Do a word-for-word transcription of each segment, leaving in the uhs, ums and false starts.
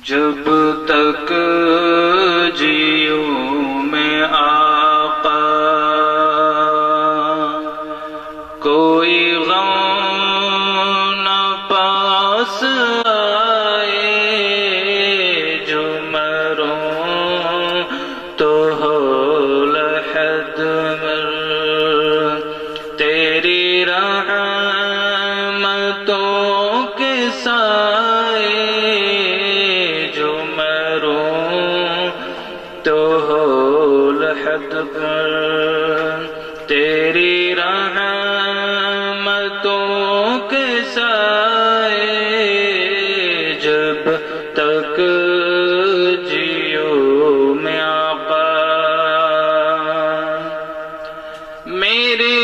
جب تک جیوں میں آقا کوئی غم نہ پاس آئے، جو مروں تو ہو لحد مر تیری رحمتوں کے سائے، جو مروں تو ہو لحد پر تیری رحمتوں کے سائے، جب تک جیو میں آقا میری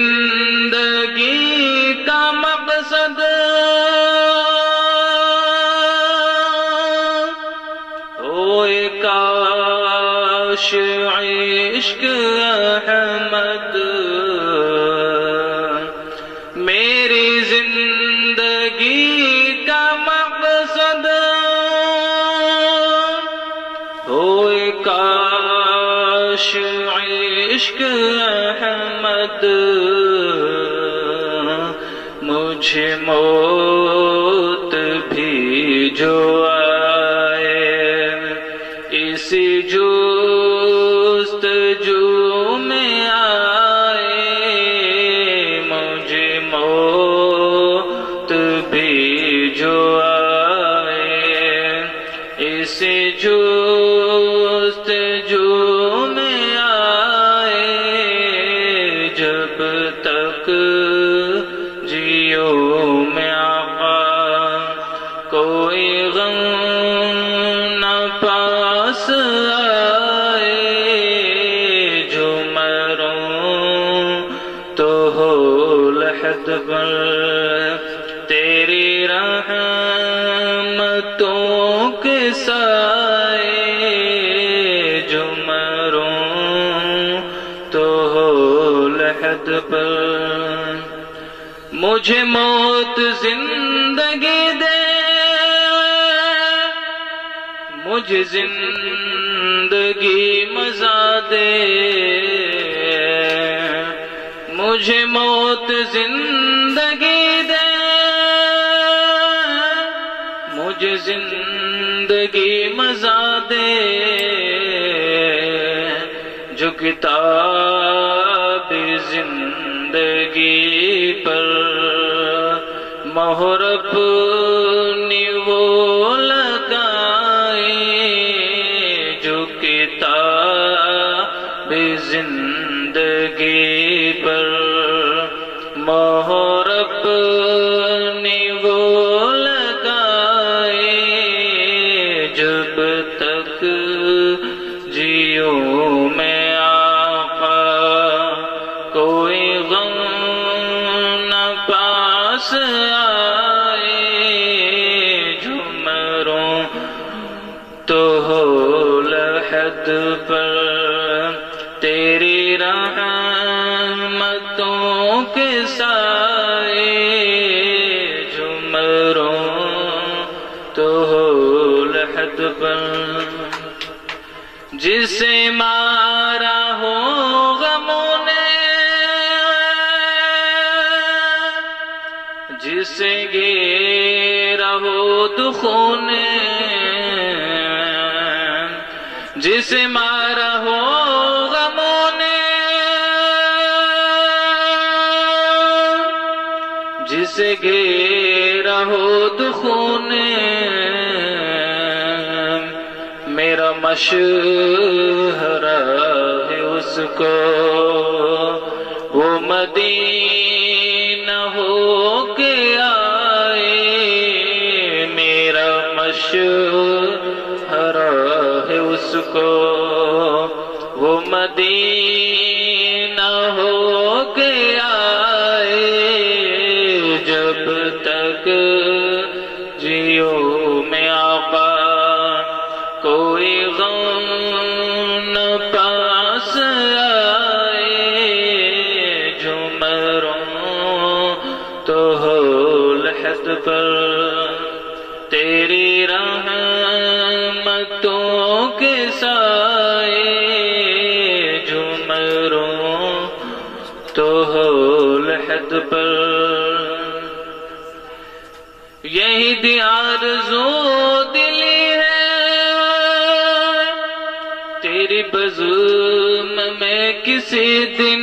زندگی کا مقصد ہوئے کاش عشق احمد، میری زندگی کا مقصد ہوئے کاش عشق احمد، مجھے موت بھی جو آئے اسی جستجو میں آئے، مجھے موت بھی جو آئے اسی جستجو میں آئے، جب تک جیو میں آقا کوئی غم نہ پاس آئے، جو مروں تو ہو لحد پر تیری رحمتوں کے سائے، جو مروں تو ہو لحد پر مجھے موت زندگی دے، مجھے زندگی مزہ دے، مجھے موت زندگی دے، مجھے زندگی مزہ دے، جو کتاب زندگی پر مہر اپنی وہ لگائے، جو کتاب زندگی پر مہر اپنی وہ لگائے، جب تک جیو میں آقا کوئی غم نہ پاس آئے، جو مروں تو ہو لحد پر تیری رحمتوں کے سائے، جو مروں تو ہو لحد پر جسے مارا ہو غموں نے، جسے گھیرا ہو دکھوں نے، جسے مارا ہو غموں نے، جسے گھیرا ہو دکھوں نے، میرا مشورہ ہے اس کو وہ مدینہ ہو کے آئے، میرا مشورہ ہے اس کو وہ مدینہ ہو کے آئے، جب تک جیو میں آقا کوئی غم نہ پاس آئے، جو مروں تو ہو لحد پر تیری رحمت نعمتوں کے سائے جھومروں تو ہو لحد پر یہی دی آرزو دلی ہے تیری بزم میں کسی دن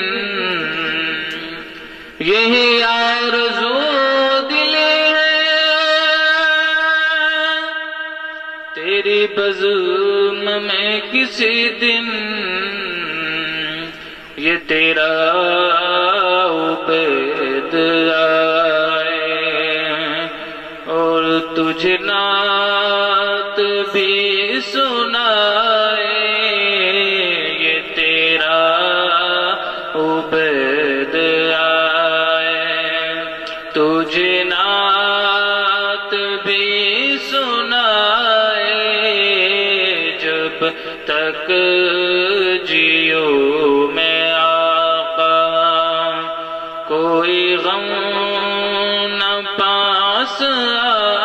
یہی آرزو دلی ہے تیری بزم میں کسی دن یہ تیرا عبید آئے اور تجھ نعت بھی سنائے یہ تیرا عبید آئے تجھ نعت بھی سنائے جب تک جیو میں آقا کوئی غم نہ پاس آئے